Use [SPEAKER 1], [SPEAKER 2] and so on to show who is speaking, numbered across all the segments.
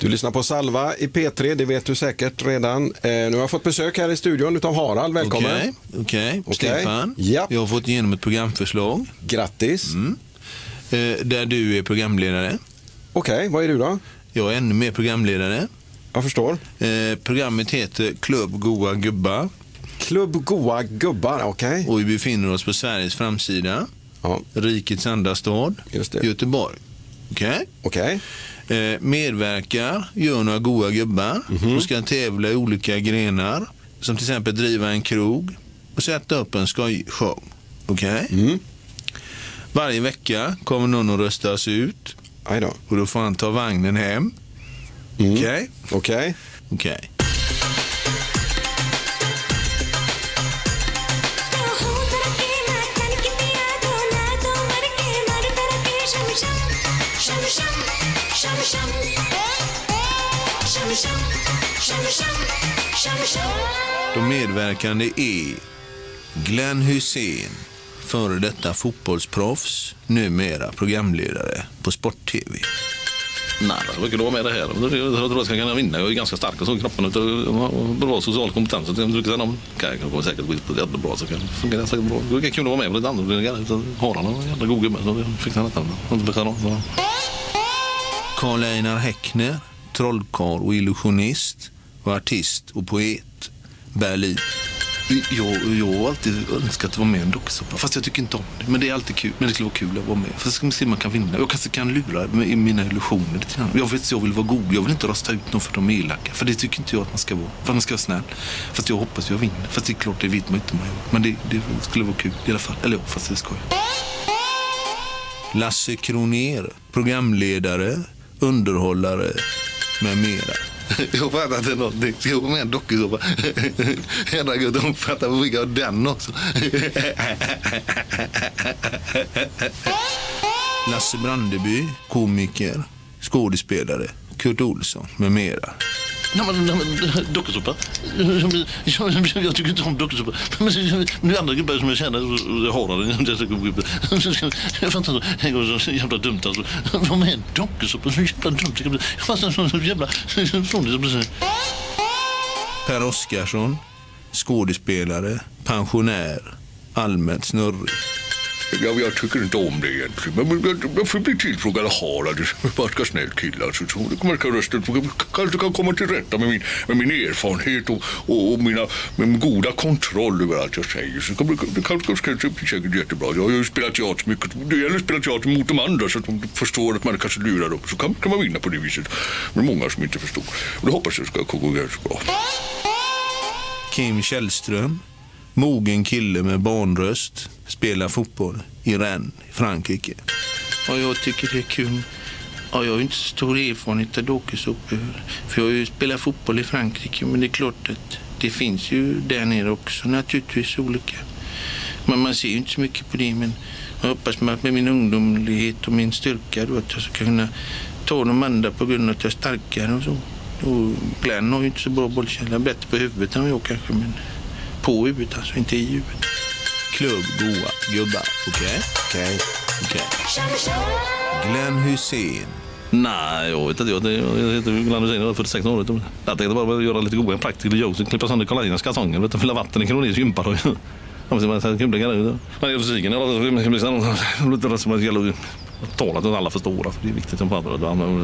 [SPEAKER 1] Du lyssnar på Salva i P3, det vet du säkert redan. Nu har jag fått besök här i studion utav Harald, välkommen.
[SPEAKER 2] Okej. Stefan,
[SPEAKER 1] ja.
[SPEAKER 2] Jag har fått igenom ett programförslag.
[SPEAKER 1] Grattis.
[SPEAKER 2] Där du är programledare.
[SPEAKER 1] Okej, vad är du då?
[SPEAKER 2] Jag är ännu mer programledare.
[SPEAKER 1] Jag förstår.
[SPEAKER 2] Programmet heter Klubb Goa Gubbar.
[SPEAKER 1] Klubb Goa Gubbar, okej.
[SPEAKER 2] Och vi befinner oss på Sveriges framsida.
[SPEAKER 1] Ja.
[SPEAKER 2] Rikets andra stad,
[SPEAKER 1] Just det.
[SPEAKER 2] Göteborg. Okej. Medverkar, gör några goa gubbar och ska tävla i olika grenar. Som till exempel driva en krog och sätta upp en skojshow. Varje vecka kommer någon att röstas ut.
[SPEAKER 1] Aj då.
[SPEAKER 2] Och då får han ta vagnen hem.
[SPEAKER 1] Okej.
[SPEAKER 2] De medverkande är Glenn Hussein, före detta fotbollsproffs, numera programledare på Sport-TV.
[SPEAKER 3] Nej, det var kul att vara med det här. Jag tror att jag ska kunna vinna. Jag är ganska stark och så kroppen och bra social kompetens. Jag kommer säkert gå ut på det jättebra så kan det fungera säkert bra. Det är kul att vara med på lite andra. Har han en jävla god gubbe så fick han detta.
[SPEAKER 2] Karl Einar Häckner, trollkarl och illusionist och artist och poet, Berlin.
[SPEAKER 3] Jag har alltid önskat att vara med i en dokusåpa. Fast jag tycker inte om det. Men det är alltid kul. Men det skulle vara kul att vara med. Fast ska man se om man kan vinna. Jag kanske kan lura med mina illusioner lite grann. Jag vill vara god. Jag vill inte rösta ut någon för de är elaka. För det tycker inte jag att man ska vara. För man ska vara snäll. Fast jag hoppas jag vinner. Fast det är klart, det vet man inte. Men det skulle vara kul i alla fall. Eller ja, fast det ska jag.
[SPEAKER 2] Lasse Kronér, programledare, underhållare med mera.
[SPEAKER 3] Jag fattar inte någonting. Ska jag vara med en dokusåpa? Herregud, de fattar vad vi har den också.
[SPEAKER 2] Lasse Brandeby, komiker, skådespelare, Kurt Olsson med mera.
[SPEAKER 3] Nej, men dokusåpa. Jag tycker inte om dokusåpa. Men det är andra gubbar som jag känner har den. Jag fattar inte. Det går så jävla dumt alltså. Vad med en dokusåpa? Så jävla dumt. Jag fattar så jävla fånigt.
[SPEAKER 2] Per Oskarsson, skådespelare, pensionär, allmänt snurrig.
[SPEAKER 4] Jag tycker inte om det egentligen. Men jag får bli tillfrågad av Harald. Jag är bara snäll kille. Alltså. Kanske kan komma till rätta med min erfarenhet och min goda kontroll över allt jag säger. Så det kanske blir säkert jättebra. Jag har ju spelat teater mycket. Det gäller att spela teater mot de andra så att de förstår att man kanske lurar dem. Så kan man vinna på det viset. Men många som inte förstår. Och det hoppas jag ska gå ganska bra.
[SPEAKER 2] Kim Källström, mogen kille med barnröst, spelar fotboll i Rennes, Frankrike.
[SPEAKER 5] Ja, jag tycker det är kul. Ja, jag har inte så stor erfarenhet av dokusåpor. För jag har ju spelat fotboll i Frankrike. Men det är klart att det finns ju där nere också naturligtvis olika. Men man ser ju inte så mycket på det. Men jag hoppas med min ungdomlighet och min styrka då, att jag ska kunna ta de andra på grund av att jag är starkare och så. Och Glenn har ju inte så bra bollkänsla. Bättre på huvudet än jag kanske, men på huvudet, alltså inte i huvudet.
[SPEAKER 2] Klubb Goa Gubbar, okej. Glenn Hussein.
[SPEAKER 3] Nej, jag vet inte. Jag heter Glenn Hussein, jag är 46 år. Jag tänkte bara göra lite goda practical jokes och klippa sönder Karl Einars kalsonger. Fylla vatten i Kronérs gympar. Nej, fysiken. Talat att alla förstår. Det är viktigt som pratar.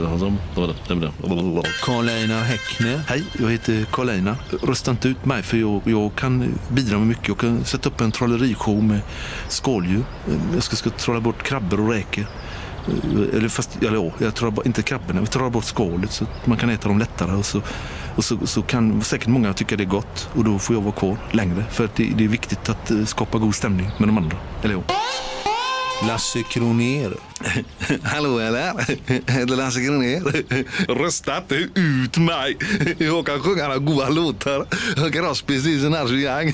[SPEAKER 2] Karl Einar Häckner.
[SPEAKER 6] Hej, jag heter Karl Einar. Rösta inte ut mig för jag kan bidra med mycket. Jag kan sätta upp en trollerishow med skåldjur. Jag ska trolla bort krabbor och räkor. Jag trollar inte krabborna. Vi trollar bort skålet så att man kan äta dem lättare. Och så kan säkert många tycka det är gott. Och då får jag vara kvar längre. För att det är viktigt att skapa god stämning med de andra. Eller ja.
[SPEAKER 2] Lasse Kronér.
[SPEAKER 3] Hallå eller? Heter Lasse Kronér. Rösta inte ut mig. Jag kan sjunga några goda låtar. Jag kan Crosby, Stills och Nash och Young.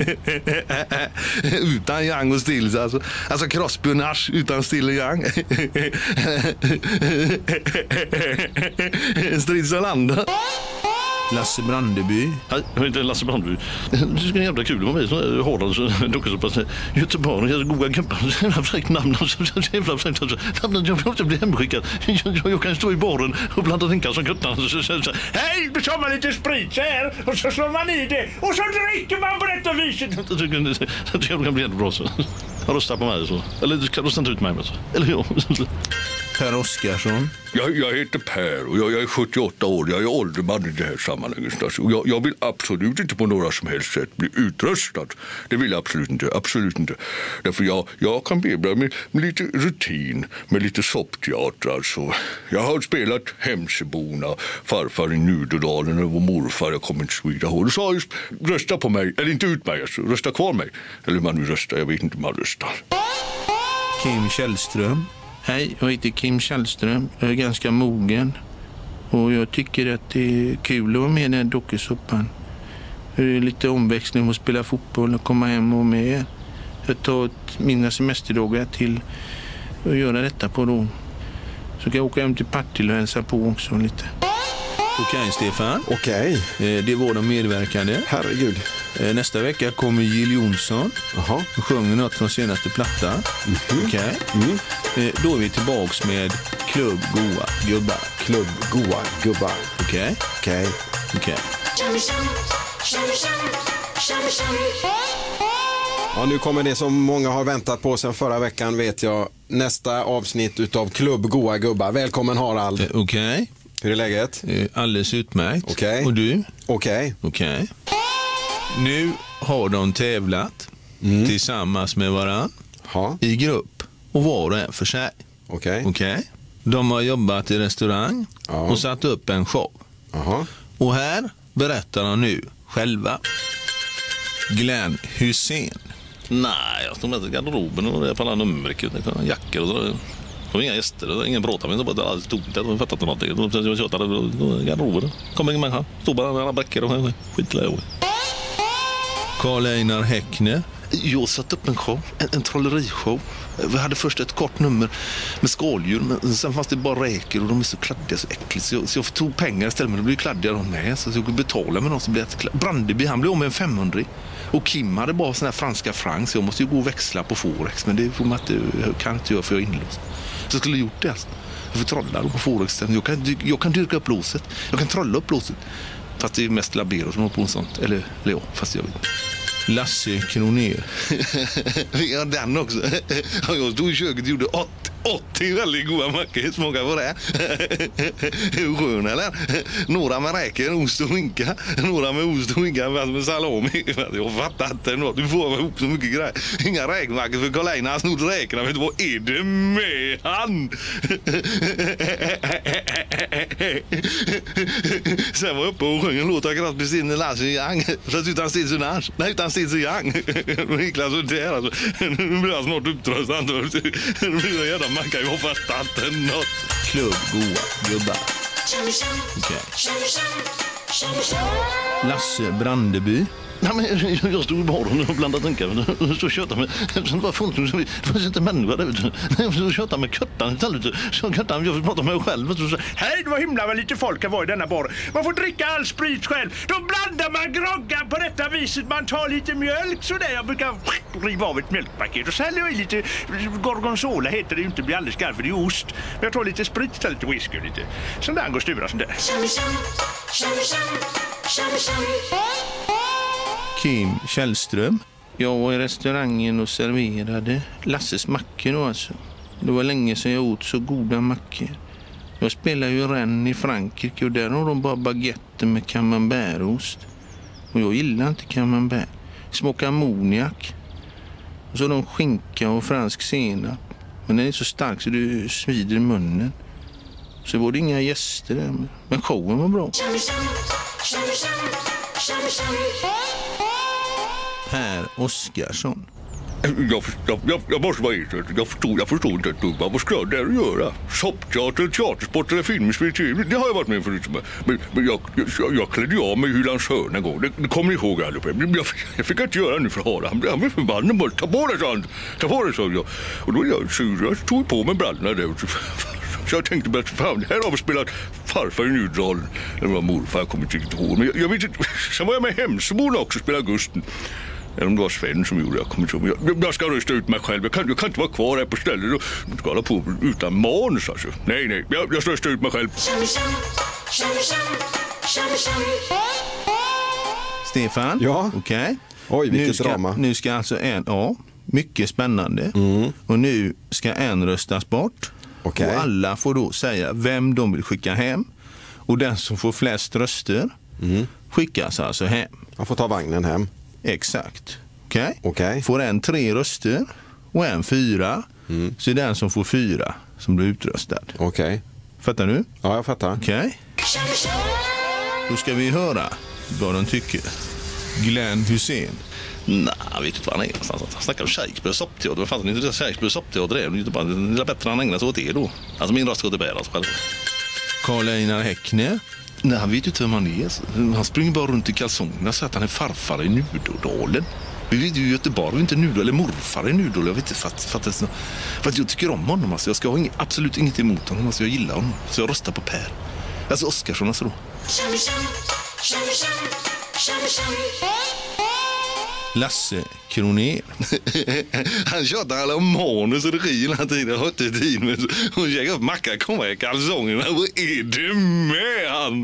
[SPEAKER 3] Utan Young och Stills alltså. Alltså Crosby och Nash utan Still och Young. Strids och Landa.
[SPEAKER 2] Lasse Brandeby.
[SPEAKER 6] Nej, jag heter Lasse Brandeby. Det ska en jävla kul att vara med så hårdare dokusåpa. Göteborg, jag goda gubbar. Jävla fräckt namn. Jävla fräckt namn. Jag vill inte bli hemskickad. Jag kan stå i baren och blanda drinkar som kuttarna. Hej, då tar man lite sprit så här och så slår man i det och så dricker man på detta viset. Jag tycker det kan bli jättebra så. Jag röstar på mig så. Eller du kan rösta inte ut mig med så. Eller ja.
[SPEAKER 2] Per Oskarsson.
[SPEAKER 4] Jag heter Per och jag är 78 år. Jag är ålderman i det här sammanhanget. Jag vill absolut inte på några som helst sätt bli utröstad. Det vill jag absolut inte. Därför jag kan bidra med lite rutin, med lite soppteater. Alltså. Jag har spelat Hemsöborna, farfar i Nudodalen och morfar. Jag kommer inte så vidare håll. Så rösta på mig, eller inte ut mig, alltså. Rösta kvar mig. Eller hur man nu röstar, jag vet inte hur man röstar.
[SPEAKER 2] Kim Källström.
[SPEAKER 5] Hej, jag heter Kim Källström. Jag är ganska mogen. Och jag tycker att det är kul att vara med i den här dokusåpan. Det är lite omväxling att spela fotboll och komma hem och med. Jag tar mina semesterdagar till att göra detta på då. Så kan jag åka hem till Partille och hälsa på också lite.
[SPEAKER 2] Okej, Stefan.
[SPEAKER 1] Okej.
[SPEAKER 2] Det var de medverkande.
[SPEAKER 1] Herregud.
[SPEAKER 2] Nästa vecka kommer Jill Johnson.
[SPEAKER 1] Jaha.
[SPEAKER 2] Och sjunger något från senaste platta. Okej. Då är vi tillbaks med Klubb Goa Gubbar.
[SPEAKER 1] Klubb Goa Gubbar.
[SPEAKER 2] Okej.
[SPEAKER 1] Ja, nu kommer det som många har väntat på sedan förra veckan, vet jag. Nästa avsnitt utav Klubb Goa Gubbar. Välkommen Harald.
[SPEAKER 2] Okej.
[SPEAKER 1] Hur är läget?
[SPEAKER 2] Alldeles utmärkt.
[SPEAKER 1] Okej.
[SPEAKER 2] Och du?
[SPEAKER 1] Okej.
[SPEAKER 2] Nu har de tävlat tillsammans med varann i grupp och var och en för sig. Okej. De har jobbat i restaurang och satt upp en show. Och här berättar de nu själva. Glenn Hussein.
[SPEAKER 6] Nej, jag stod med i garderoben och det är på alla nummerkut. Jackor och så. Det var inga gäster, det var ingen bråta med. Det var alldeles tomt. Jag har fattat någonting. Jag tjötade i garderoben. Kom ingen människa. Stod bara med alla bräckor och skitläge.
[SPEAKER 2] Karl Einar Häckner.
[SPEAKER 6] Jag satte upp en show, en trollerishow. Vi hade först ett kort nummer med skaldjur, men sen fanns det bara räkor och de är så kladdiga, så äckligt. Så jag tog pengar istället, men det blev kladdiga de med. Så jag kunde betala med någon som blev Brandeby, han blev om med en 500. Och Kim hade bara såna här franska franc, så jag måste ju gå och växla på Forex. Men det får man inte, kan inte göra för jag är inlåst. Så jag skulle gjort det alltså. Jag får trolla på Forex. Jag kan dyrka upp låset. Jag kan trolla upp låset. Fast det är mest labero som har på en sånt. Eller ja, fast jag vet inte.
[SPEAKER 2] Lasse Kronér.
[SPEAKER 6] Ja, den också. Jag stod i köket och gjorde 80 väldigt goda mackor. Smakar på det. Hur skön eller? Några med räkor, ost och skinka. Några med ost och skinka med salami. Jag fattar inte något. Du får ihop så mycket grejer. Inga räkmackor för Karl Einar. Han snodde räkorna. Vet du vad är det med han? Sen var jag uppe och sjöng en låt av Krasby in i Lasse Young. Fast utan Stilsson. Nej, utan Stilsson Young. Niklas och där alltså. Nu blir jag snart upptröstad. Nu blir det jävla macka. Jag fattar inte något.
[SPEAKER 2] Klubb Goa Gubbar. Lasse Brandeby.
[SPEAKER 6] Nej, men jag stod i baren och blandade drinkar. Så tjötade med. Det var inte människa där. Så tjötade med köttan istället. Så köttan, jag pratade med mig själv. Så, hej, det var himla vad lite folk var i denna bar. Man får dricka all sprit själv. Då blandar man groggar på detta viset. Man tar lite mjölk så där. Jag brukar riva av ett mjölkpaket. Och så häller jag i lite gorgonzola heter det ju inte. Blir alldeles skarpt för det är ost. Men jag tar lite sprit istället, lite whisky och lite. Sån där går styra sån där.
[SPEAKER 2] Kim Källström.
[SPEAKER 5] Jag var i restaurangen och serverade Lasses mackor då alltså. Det var länge sedan jag åt så goda mackor. Jag spelar ju Rennes i Frankrike och där har de bara baguetter med camembertost. Och jag gillar inte camembert. Smakar ammoniak. Och så har de skinka och fransk senap. Men den är så stark så det svider i munnen. Så var det inga gäster där. Men showen var bra.
[SPEAKER 2] Per Oskarsson.
[SPEAKER 4] Jag måste vara helt jag förstår inte ett dugg. Vad ska jag där göra? Soppteater, teatersport eller filmspel? Det har jag varit med förut. Men jag klädde av mig Hylands hörn en gång. Det kommer ni ihåg allihopa. Jag fick inte göra nu för Harald. Han blev förbannad. Bara, ta på det, sa jag. Och då är jag sur. Jag tog på mig brallorna där. Så jag tänkte bara, fan, här har vi spelat farfar i Nydalen. Eller var morfar, jag kommer inte riktigt ihåg. Men jag vet inte, sen var jag med Hemsöborna också och spelade Augusten. Eller om det var Sven som gjorde det, jag kommer inte ihåg. Jag ska rösta ut mig själv, jag kan inte vara kvar här på stället och ska hålla på utan manus alltså. Nej, jag ska rösta ut mig själv.
[SPEAKER 2] Stefan?
[SPEAKER 1] Ja?
[SPEAKER 2] Okej.
[SPEAKER 1] Oj, vilket drama.
[SPEAKER 2] Nu ska alltså mycket spännande. Och nu ska en röstas bort.
[SPEAKER 1] Okej.
[SPEAKER 2] Och alla får då säga vem de vill skicka hem. Och den som får flest röster skickas alltså hem.
[SPEAKER 1] Man får ta vagnen hem.
[SPEAKER 2] Exakt.
[SPEAKER 1] Okej.
[SPEAKER 2] Får en 3 röster och en 4. Så är den som får 4 som blir utröstad.
[SPEAKER 1] Okej.
[SPEAKER 2] Fattar du?
[SPEAKER 1] Ja, jag fattar.
[SPEAKER 2] Okej. Då ska vi höra vad de tycker. Glenn Hussein.
[SPEAKER 6] Nej, jag vet inte vad han är någonstans. Han snackar om Shakespeare soppteater. Vad fan är det Shakespeare soppteater är? Det är inte bara det är bättre han ägnar sig åt det då. Alltså min röst går till bär alltså själv.
[SPEAKER 2] Karl-Einar Häckner.
[SPEAKER 6] Nej, han vet ju inte vem han är. Han springer bara runt i kalsongerna så att han är farfar i Nudodalen. Vi vet ju i Göteborg, inte Nudodalen, eller morfar i Nudodalen. Jag vet inte, för att jag tycker om honom. Alltså. Jag ska ha absolut inget emot honom. Alltså, jag gillar honom. Så jag röstar på Per. Alltså Oskarsson alltså då.
[SPEAKER 2] Lasse Kronér.
[SPEAKER 6] Han tjatar alla om manus och regi hela tiden. Jag har inte tid med och käka upp macka, komma i kalsongerna. Vad är det med han?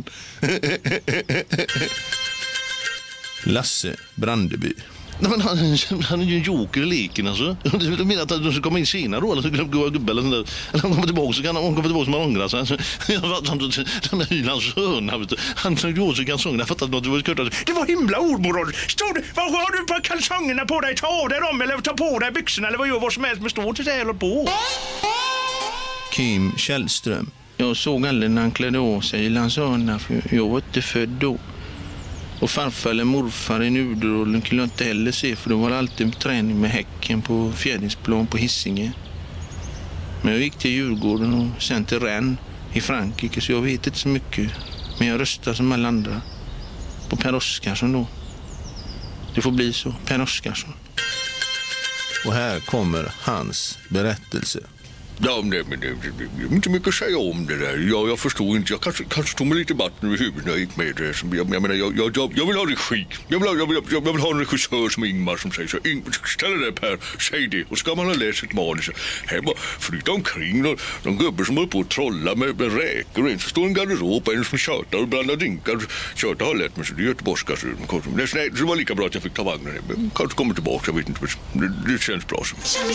[SPEAKER 2] Lasse Brandeby.
[SPEAKER 6] Nej, men han är ju en joker i leken alltså. Du menar att de ska komma in senare då? Eller så kan de gå gubbe eller sånt där. Eller om de kommer tillbaka så kan de komma tillbaka som man ångrar sig. Den där Hylands höna, vet du. Han tog åt sig kalsongerna. Jag fattar något. Det var himla ordmoral. Vad har du på kalsongerna på dig? Ta av dig dem eller ta på dig byxorna eller vad gör vad som helst. Men stå till sig eller på.
[SPEAKER 2] Kim Källström.
[SPEAKER 5] Jag såg aldrig när han klädde av sig i Landsörna, för jag var inte född då. Och farfar eller morfar i Nudodalen kunde jag inte heller se, för då var det alltid en träning med Häcken på Fjärdingsplan på Hisingen. Men jag gick till Djurgården och sen till Rennes i Frankrike, så jag vet inte så mycket. Men jag röstar som alla andra på Per Oskarsson då. Det får bli så, Per Oskarsson.
[SPEAKER 2] Och här kommer hans berättelse.
[SPEAKER 4] Ja, men det är inte mycket att säga om det där. Jag förstår inte. Jag kanske tog mig lite vatten över huvudet när jag gick med det. Jag menar, jag vill ha regi. Jag vill ha en regissör som Ingmar som säger så. Ställ dig där Per, säg det. Och ska man ha läst ett manus här bara flytta omkring någon gubbar som håller på att trolla med räkor. Och en som står i en garderob, en som tjötar och blandar drinkar. Tjötar har lärt mig så det är göteborgska. Det var lika bra att jag fick ta vagnen hem. Kanske kommer tillbaka, jag vet inte. Det känns bra så.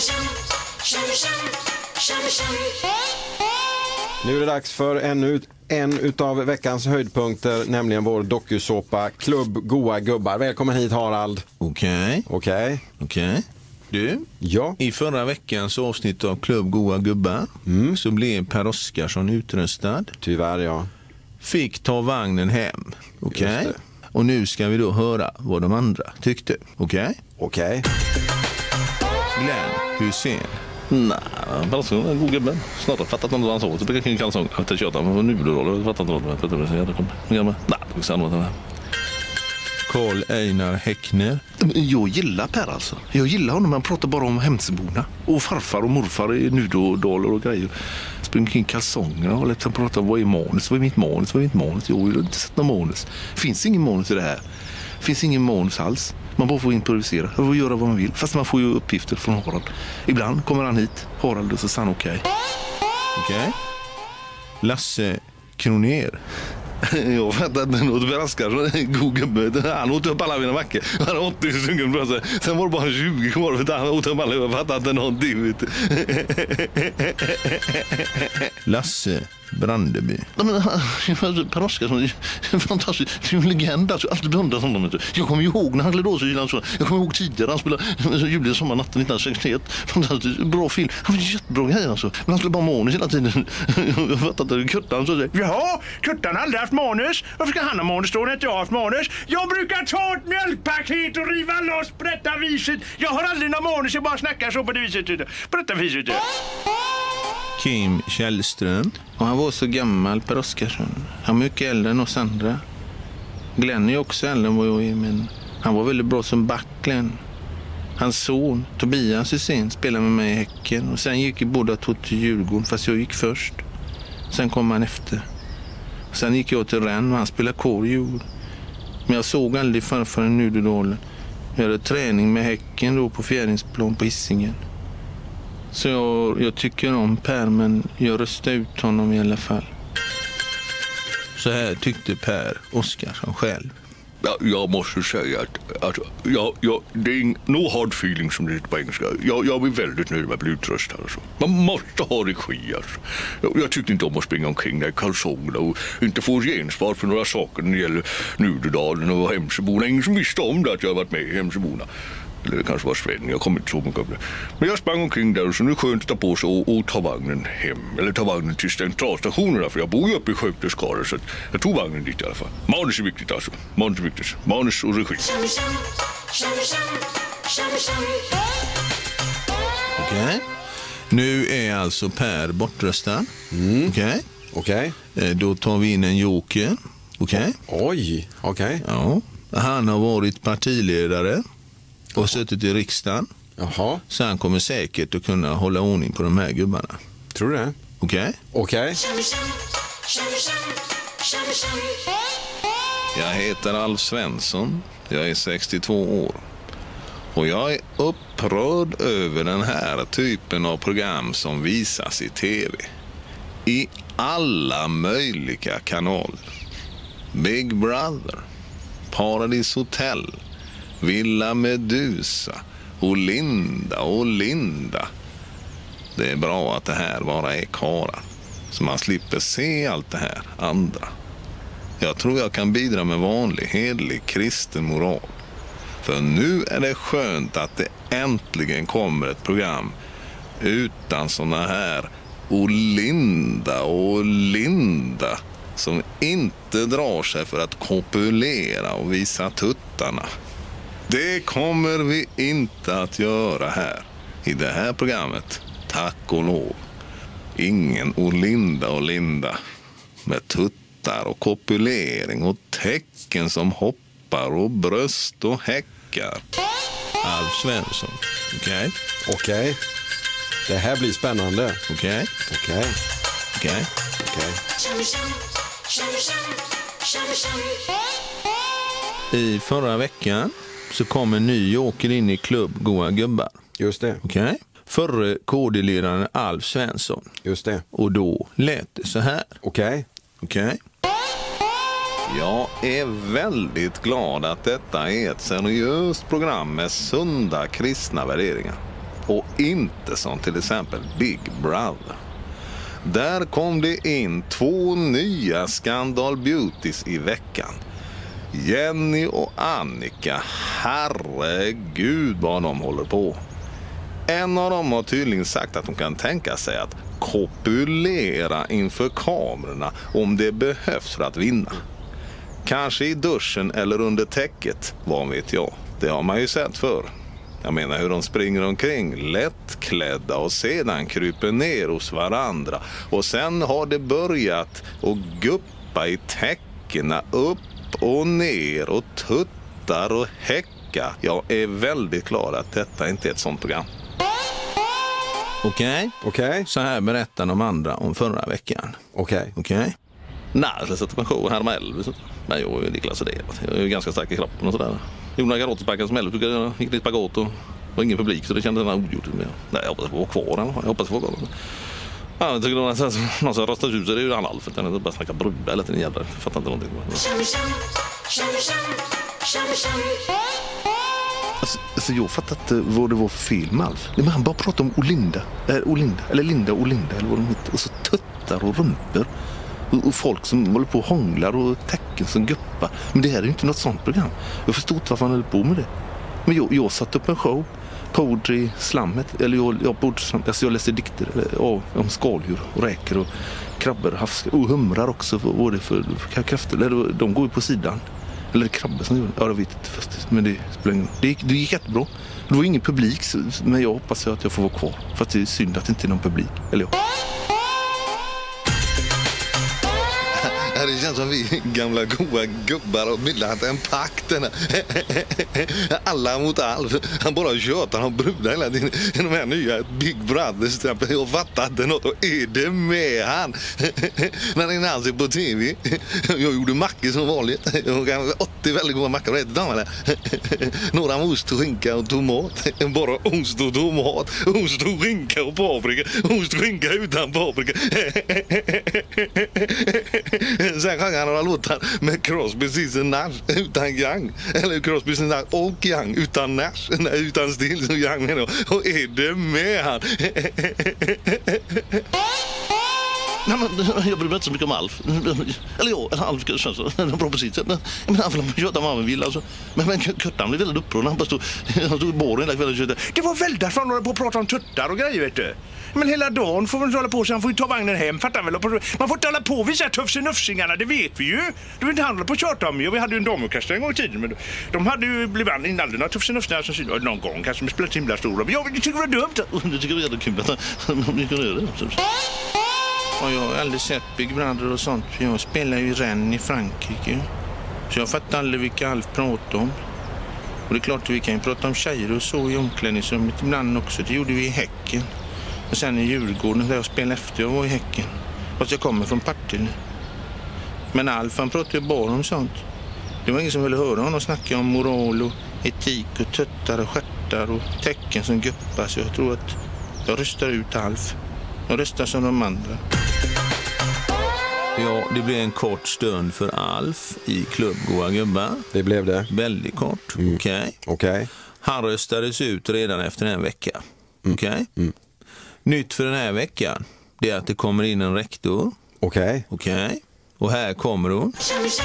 [SPEAKER 1] Nu är det dags för en utav veckans höjdpunkter, nämligen vår dokusåpa Klubb Goa Gubbar. Välkommen hit Harald.
[SPEAKER 2] Okej. Du,
[SPEAKER 1] ja.
[SPEAKER 2] I förra veckans avsnitt av Klubb Goa Gubbar så blev Per Oskarsson utröstad.
[SPEAKER 1] Tyvärr, ja.
[SPEAKER 2] Fick ta vagnen hem. Okej. Och nu ska vi då höra vad de andra tyckte. Okej. Glenn Hussein.
[SPEAKER 6] Nej, alltså en god gubbe. Snarare fattat något vad han sa. Så brukar jag kalsong. Jag vet inte köta med Nudodalen. Jag fattar inte vad det är. Nej, det ska nog
[SPEAKER 2] Karl-Einar Häckner.
[SPEAKER 6] Jag gillar Per alltså. Jag gillar honom. Han pratar bara om Hemsöborna. Och farfar och morfar i Nudodalen och grejer. Springer kring kalsongerna och liksom pratar om vad är manus? Vad är mitt manus? Jo, jag har inte sett någon manus. Finns ingen manus i det här. Finns ingen manus alls. Man bara får improvisera. Man får göra vad man vill. Fast man får ju uppgifter från Harald. Ibland kommer han hit. Harald och så sa han okej.
[SPEAKER 2] Lasse Kronér.
[SPEAKER 6] Jag fattar att den åt braskar. En god gubbe. Han åt upp alla mina mackor. Han hade 80 stycken bröd. Sen var det bara 20 kvar. För han åt upp alla. Jag fattar inte någonting.
[SPEAKER 2] Lasse Brandeby.
[SPEAKER 6] Per Oskarsson är fantastisk. Det är en legend. Alltså, alltid beundrat honom. Jag kommer ihåg när han klädde av sig i Landsörna. Jag kommer ihåg tidigare. Han spelade Julius sommarnatten 1961. Fantastiskt bra film. Han var jättebra grej alltså. Men han skulle bara manus hela tiden. Jag fattar inte. Kuttan så säger. Jaha, Kuttan har aldrig haft manus. Varför ska han ha manus då när inte jag har haft manus? Jag brukar ta ett mjölkpaket och riva loss på detta viset. Jag har aldrig någon manus. Jag bara snackar så på det viset. På detta viset.
[SPEAKER 2] Kim Källström.
[SPEAKER 5] Och han var så gammal, Per Oskarsson. Han var mycket äldre än oss andra. Glenn är också äldre än vad jag är, men han var väldigt bra som back, Glenn. Hans son, Tobias Hussein, spelade med mig i Häcken. Och sen gick båda två till Djurgården, fast jag gick först. Sen kom han efter. Sen gick jag till Rennes och han spelade korjord. Men jag såg aldrig farfar i Nudedalen. Jag hade träning med Häcken då på Fjäringsplan på Hisingen. Så jag tycker om Per, men jag röstade ut honom i alla fall. Så här tyckte Per Oskarsson själv.
[SPEAKER 4] Ja, jag måste säga att det är no hard feeling som det heter på engelska. Jag är väldigt nöjd med att bli utröstad. Alltså. Man måste ha regi. Alltså. Jag tyckte inte om att springa omkring där i kalsongerna och inte få gensvar för några saker när det gäller Nudedalen och Hemsöborna. Ingen som visste om det att jag varit med i Hemsöborna. Eller det kanske var Sven, jag kommer inte så mycket av det. Men jag sprang omkring där och så nu är det skönt att ta på sig och ta vagnen hem. Eller ta vagnen till centralstationen, för jag bor ju uppe i Skövdeskara, så jag tog vagnen dit i alla fall. Manus är viktigt alltså. Manus är viktigt. Manus och regi.
[SPEAKER 5] Okej. Nu är alltså Per bortröstad.
[SPEAKER 1] Okej.
[SPEAKER 5] Då tar vi in en joker. Okej.
[SPEAKER 1] Oj, okej.
[SPEAKER 5] Ja. Han har varit partiledare och suttit i riksdagen.
[SPEAKER 1] Jaha.
[SPEAKER 5] Så han kommer säkert att kunna hålla ordning på de här gubbarna.
[SPEAKER 1] Tror du det?
[SPEAKER 5] Okej?
[SPEAKER 1] Okej.
[SPEAKER 2] Jag heter Alf Svensson. Jag är 62 år. Och jag är upprörd över den här typen av program som visas i tv. I alla möjliga kanaler. Big Brother, Paradis Hotel, Villa Medusa och Linda. Det är bra att det här bara är karar, så man slipper se allt det här andra. Jag tror jag kan bidra med vanlig, hedlig, kristen moral. För nu är det skönt att det äntligen kommer ett program utan såna här Linda som inte drar sig för att kopulera och visa tuttarna. Det kommer vi inte att göra här i det här programmet, tack och lov. Ingen Linda med tuttar och kopulering och tecken som hoppar och bröst och häckar.
[SPEAKER 5] Alf Svensson. Okej.
[SPEAKER 1] Okej. Det här blir spännande.
[SPEAKER 5] Okej.
[SPEAKER 1] Okej.
[SPEAKER 5] Okej.
[SPEAKER 1] Okej.
[SPEAKER 5] I förra veckan så kom en ny joker in i klubb Goa Gubbar.
[SPEAKER 1] Just det.
[SPEAKER 5] Okej. Förre KD-ledaren Alf Svensson.
[SPEAKER 1] Just det.
[SPEAKER 5] Och då lät det så här.
[SPEAKER 1] Okej.
[SPEAKER 5] Okej.
[SPEAKER 2] Jag är väldigt glad att detta är ett seriöst program med sunda kristna värderingar. Och inte som till exempel Big Brother. Där kom det in 2 nya Skandal Beauties i veckan. Jenny och Annika, herregud vad de håller på. En av dem har tydligen sagt att de kan tänka sig att kopulera inför kamerorna om det behövs för att vinna. Kanske i duschen eller under täcket, vad vet jag. Det har man ju sett förr. Jag menar hur de springer omkring lättklädda och sedan kryper ner hos varandra. Och sen har det börjat att guppa i täckena upp och ner och tuttar och häcka. Jag är väldigt glad att detta inte är ett sånt program.
[SPEAKER 5] Okej.
[SPEAKER 1] Okej.
[SPEAKER 5] Så här berättar de andra om förra veckan.
[SPEAKER 1] Okej.
[SPEAKER 5] Okej.
[SPEAKER 6] Nej, jag sätter på show här med Elvis. Men jag är Niklas och det. Jag är ganska stark i kroppen och sådär. Gjorde några garagesparkar som Elvis. Jag gick lite spagat och var ingen publik så det kändes ogjort. Nej, jag hoppas få vara kvar. Jag hoppas få vara kvar. Ja, jag tycker någon som röstar ut så det är ju han Alf. Jag bara snackar brudda eller till en jävla. Jag fattar inte någonting. Alltså jag fattar inte vad det var för film Alf. Men han bara pratar om Linda eller vad de heter. Och så tuttar och rumpor. Och folk som håller på och hånglar och tecken som guppar. Men det här är ju inte något sånt program. Jag förstår inte varför han höll på med det. Men jag satte upp en show. Poetry Slammet. Eller jag läste dikter om skaldjur och räkor och krabbor, havskar och humrar också. Vad det för krafter. De går ju på sidan. Eller krabbor som gjorde. Ja, jag vet inte först. Men det spelar ingen roll. Det gick jättebra. Det var ingen publik. Men jag hoppas att jag får vara kvar. För att det är synd att det inte är någon publik. Eller jag. Det känns som vi gamla goa gubbar har bildat en pakt. Alla mot Alf. Han bara tjötar om brudar hela tiden. De här nya Big Brothers. Jag fattar inte något. Och är det med han? När det är han ser på tv. Jag gjorde mackor som vanligt. Jag kan 80 väldigt goda mackor. Rätt damer. Några med ost, skinka och tomat. Bara ost och tomat. Ost och skinka och paprika. Ost och skinka utan paprika. Sen sjöng han några låtar med Crosby, Stills & Nash utan Young. Eller Crosby, Stills & Nash och Young utan Nash. Nej, utan Stills och Young. Och är det med han? Nej, men jag bryr mig inte så mycket om Alf. Eller Alf känns bra på sitt sätt. Men han får köta vad han vill alltså. Men Kurtan blev väldigt upprörd. Han stod i båren hela kvällen och köta. Det var väl därför han håller på att prata om tuttar och grejer, vet du. Men hela dagen får man inte hålla på så han får ju ta vagnen hem, fattar väl? Man får inte hålla på vissa tufsenufsingarna, det vet vi ju. Det var inte handla på att köta om ju. Vi hade ju en damorkester en gång i tiden, men de hade ju blivit aldrig några tufsenufsingar som syntes någon gång, kanske med spelat himla stora. Men jag tycker det var dumt. Det tycker jag är jättekul att man kan göra det.
[SPEAKER 5] Och jag har aldrig sett Big Brother och sånt. Jag spelar ju i Rennes i Frankrike. Så jag fattar aldrig vilka Alf pratar om. Och det är klart att vi kan ju prata om tjejer och så i omklädningsrummet ibland också. Det gjorde vi i Häcken. Och sen i Djurgården där jag spelade efter jag var i Häcken. Fast jag kommer från Partille. Men Alf han pratade ju bara om sånt. Det var ingen som ville höra honom snacka om moral och etik och tuttar och stjärtar och tecken som guppar. Så jag tror att jag röstar ut Alf. Jag röstar som de andra.
[SPEAKER 2] Ja, det blev en kort stund för Alf i Klubb Goa Gubbar.
[SPEAKER 1] Det blev det.
[SPEAKER 2] Väldigt kort,
[SPEAKER 1] Okej.
[SPEAKER 2] Han röstades ut redan efter en vecka. Okej? Nytt för den här veckan, det är att det kommer in en rektor.
[SPEAKER 1] Okej.
[SPEAKER 2] Och här kommer hon.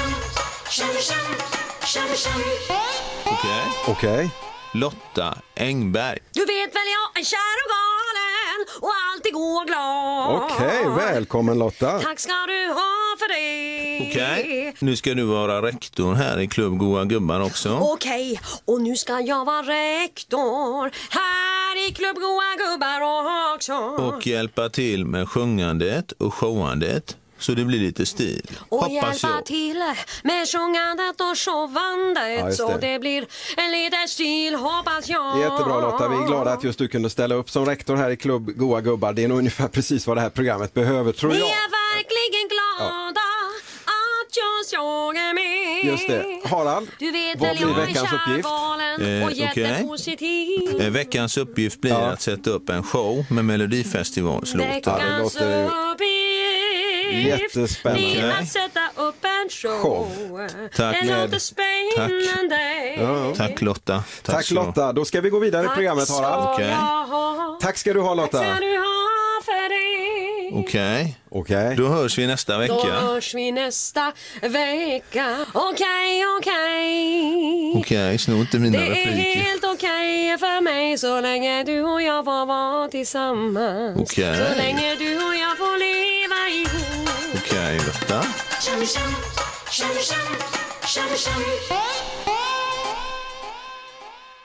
[SPEAKER 1] Okej.
[SPEAKER 2] Lotta Engberg.
[SPEAKER 7] Du vet väl jag är kär och galen och alltid går glad.
[SPEAKER 1] Okej, välkommen Lotta.
[SPEAKER 7] Tack ska du ha för det.
[SPEAKER 2] Okej, nu ska du vara rektor här i Klubb Goa Gubbar också.
[SPEAKER 7] Okej, och nu ska jag vara rektor här i Klubb Goa Gubbar också.
[SPEAKER 2] Och hjälpa till med sjungandet och showandet. Så det blir lite stil.
[SPEAKER 7] Och
[SPEAKER 2] hoppas
[SPEAKER 7] hjälpa
[SPEAKER 2] jag.
[SPEAKER 7] till med sjungandet och showandet.
[SPEAKER 1] Ja,
[SPEAKER 7] så det blir en liten stil, hoppas jag.
[SPEAKER 1] Jättebra Lotta, vi är glada att just du kunde ställa upp som rektor här i Klubb Goa Gubbar. Det är nog ungefär precis vad det här programmet behöver, tror jag.
[SPEAKER 7] Vi är verkligen glada att just jag är med.
[SPEAKER 1] Just det. Harald,
[SPEAKER 7] du vet
[SPEAKER 1] vad
[SPEAKER 7] väl
[SPEAKER 1] blir
[SPEAKER 7] jag
[SPEAKER 1] veckans
[SPEAKER 7] är
[SPEAKER 1] uppgift?
[SPEAKER 7] kärgalen och jättepositiv.
[SPEAKER 2] Veckans uppgift blir att sätta upp en show med Melodifestivalslåtar.
[SPEAKER 7] Veckans uppgift
[SPEAKER 1] jättespännande.
[SPEAKER 7] att sätta upp en show.
[SPEAKER 2] Tack.
[SPEAKER 7] Det låter spännande.
[SPEAKER 2] Tack Lotta.
[SPEAKER 1] Tack Lotta. Då ska vi gå vidare i programmet, Harald. Tack ska du ha Lotta.
[SPEAKER 7] Tack ska du ha för det.
[SPEAKER 2] Okej. Då hörs vi nästa vecka. Okej, snor inte mina repliker.
[SPEAKER 7] Det är helt okej för mig så länge du och jag får vara tillsammans. Så länge du och jag får leva ihop.
[SPEAKER 2] Okej, Lotta.
[SPEAKER 7] Shum, shum, shum, shum, shum, shum.